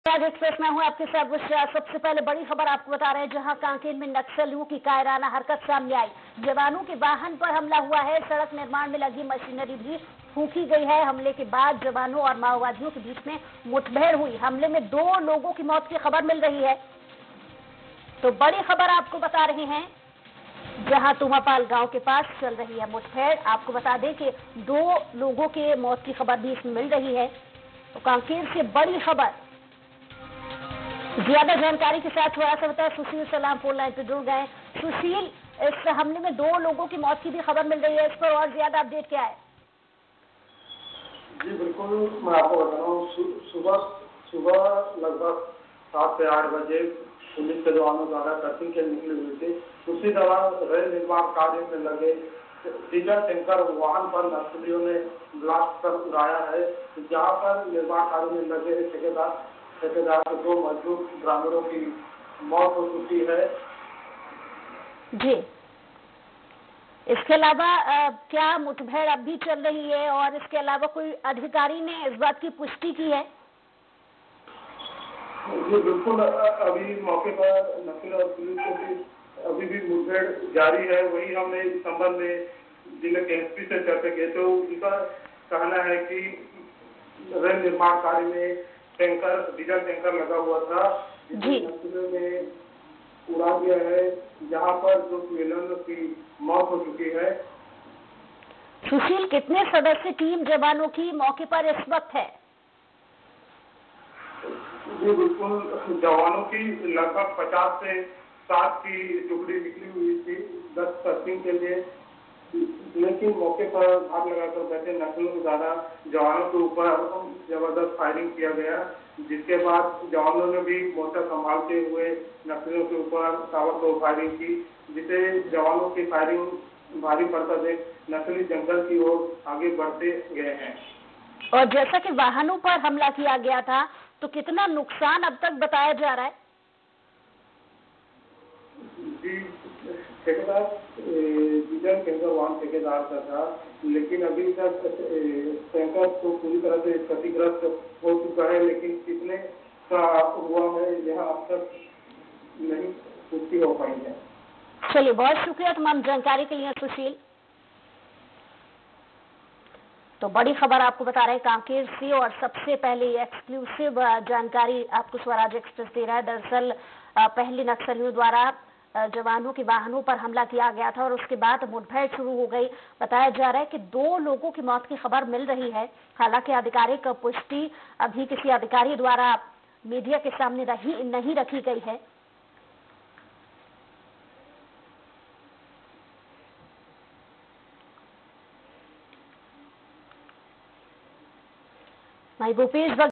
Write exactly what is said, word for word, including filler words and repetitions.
आज एक्सप्रेस में हूं आपके साथ बुशरा। सबसे पहले बड़ी खबर आपको बता रहे हैं, जहां कांकेर में नक्सलियों की कायराना हरकत सामने आई। जवानों के वाहन पर हमला हुआ है। सड़क निर्माण में लगी मशीनरी भी फूंकी गई है। हमले के बाद जवानों और माओवादियों के बीच में मुठभेड़ हुई। हमले में दो लोगों की मौत की खबर मिल रही है। तो बड़ी खबर आपको बता रहे हैं, जहां तुमापाल गांव के पास चल रही है मुठभेड़। आपको बता दें कि दो लोगों के मौत की खबर भी इसमें मिल रही है। तो कांकेर से बड़ी खबर। ज्यादा जानकारी के साथ थोड़ा सा बताया सुशील सलाम फोन लाइन पे जुड़ गए। सुशील, इस हमले में दो लोगों की मौत की भी खबर मिल रही है, इस पर और ज्यादा अपडेट क्या है? जी बिल्कुल, मैं आपको बता रहा हूँ। सुबह सुबह लगभग सात से आठ बजे पुलिस के जवानों द्वारा सर्चिंग के निकली हुई थी। उसी दौरान रेल निर्माण कार्य में लगे डीजल टैंकर वाहन पर नक्सलियों ने ब्लास्ट कर उड़ाया है, जहां पर निर्माण कार्य में लगे ठेकेदार ठेकेदार के दो मजदूर ग्रामीणों की मौत हो चुकी है। जी, इसके अलावा क्या मुठभेड़ अब भी चल रही है, और इसके अलावा कोई अधिकारी ने इस बात की पुष्टि की है? जी बिल्कुल, अभी मौके पर नक्सल और पुलिस के बीच अभी भी मुठभेड़ जारी है। वही हमने इस संबंध में जिले के एसपी से चर्चा की, तो उनका कहना है कि रेल निर्माण कार्य में टैंकर डीजल टैंकर लगा हुआ था, जिसे नक्सलियों ने उड़ा दिया है, जहां पर दो सिविलियनों की मौत हो चुकी है। सुशील, कितने सदस्य टीम जवानों की मौके पर इस वक्त है? जी बिल्कुल, जवानों की लगभग पचास से साठ की टुकड़ी निकली हुई थी दस सर्चिंग के लिए, लेकिन मौके पर भाग लगाकर बैठे नक्सलियों के द्वारा जवानों के ऊपर जबरदस्त फायरिंग किया गया, जिसके बाद जवानों ने भी मोर्चा संभालते हुए नक्सलियों के ऊपर ताबड़तोड़ फायरिंग की, जिसे जवानों की फायरिंग भारी पड़ता देख नक्सली जंगल की ओर आगे बढ़ते गए हैं। और जैसा कि वाहनों पर हमला किया गया था, तो कितना नुकसान अब तक बताया जा रहा है? जी, ठेकेदार डीजल टैंकर वाहन ठेकेदार का था, लेकिन अभी तक टैंकर तो पूरी तरह से क्षतिग्रस्त हो चुका है, लेकिन कितने का हुआ है यह अब तक नहीं पुष्टि हो पाई है। चलिए, बहुत शुक्रिया तमाम जानकारी के लिए सुशील। तो बड़ी खबर आपको बता रहे हैं कांकेर से, और सबसे पहले एक्सक्लूसिव जानकारी आपको स्वराज एक्सप्रेस दे रहा है। दरअसल पहले नक्सलियों द्वारा जवानों के वाहनों पर हमला किया गया था, और उसके बाद मुठभेड़ शुरू हो गई। बताया जा रहा है कि दो लोगों की मौत की खबर मिल रही है। हालांकि आधिकारिक पुष्टि अभी किसी अधिकारी द्वारा मीडिया के सामने रही नहीं रखी गई है। भूपेश